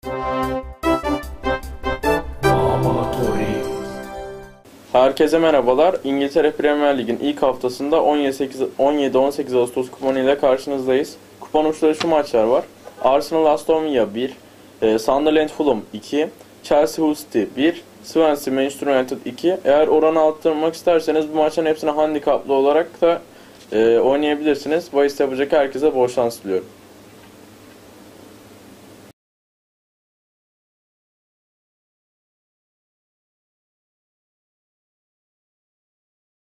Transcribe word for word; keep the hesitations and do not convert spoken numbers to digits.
Herkese merhabalar. İngiltere Premier Lig'in ilk haftasında on yedi on sekiz Ağustos kuponu ile karşınızdayız. Kupon uçları şu maçlar var. Arsenal Aston Villa bir, e, Sunderland Fulham iki, Chelsea Hull City bir, Swansea Manchester United iki. Eğer oranı arttırmak isterseniz bu maçların hepsini handikaplı olarak da e, oynayabilirsiniz. Bahis yapacak herkese bol şans diliyorum.